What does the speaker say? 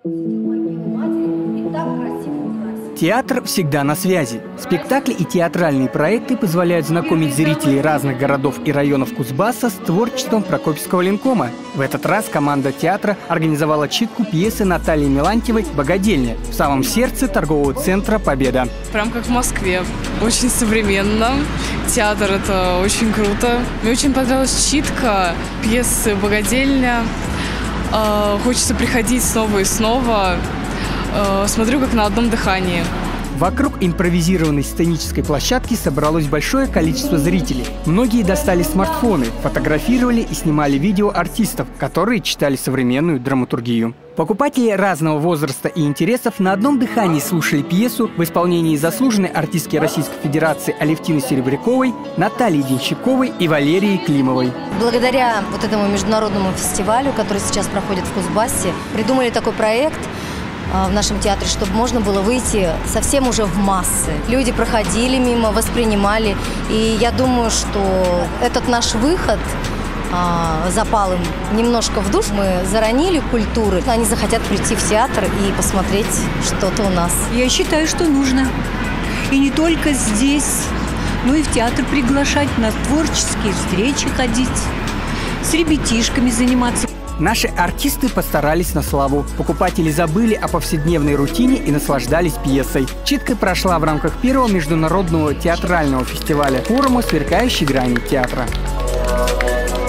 Театр всегда на связи. Спектакли и театральные проекты позволяют знакомить зрителей разных городов и районов Кузбасса с творчеством Прокопьевского линкома. В этот раз команда театра организовала читку пьесы Натальи Мелантьевой «Богадельня» в самом сердце торгового центра «Победа». Прям как в Москве. Очень современно. Театр – это очень круто. Мне очень понравилась читка пьесы «Богадельня». Хочется приходить снова и снова. Смотрю как на одном дыхании. Вокруг импровизированной сценической площадки собралось большое количество зрителей. Многие достали смартфоны, фотографировали и снимали видео артистов, которые читали современную драматургию. Покупатели разного возраста и интересов на одном дыхании слушали пьесу в исполнении заслуженной артистки Российской Федерации Алевтины Серебряковой, Натальи Денщиковой и Валерии Климовой. Благодаря вот этому международному фестивалю, который сейчас проходит в Кузбассе, придумали такой проект в нашем театре, чтобы можно было выйти совсем уже в массы. Люди проходили мимо, воспринимали. И я думаю, что этот наш выход запал им немножко в душу. Мы заронили культуры. Они захотят прийти в театр и посмотреть что-то у нас. Я считаю, что нужно. И не только здесь, но и в театр приглашать, на творческие встречи ходить, с ребятишками заниматься. Наши артисты постарались на славу. Покупатели забыли о повседневной рутине и наслаждались пьесой. Читка прошла в рамках первого международного театрального фестиваля форума «Сверкающие грани театра».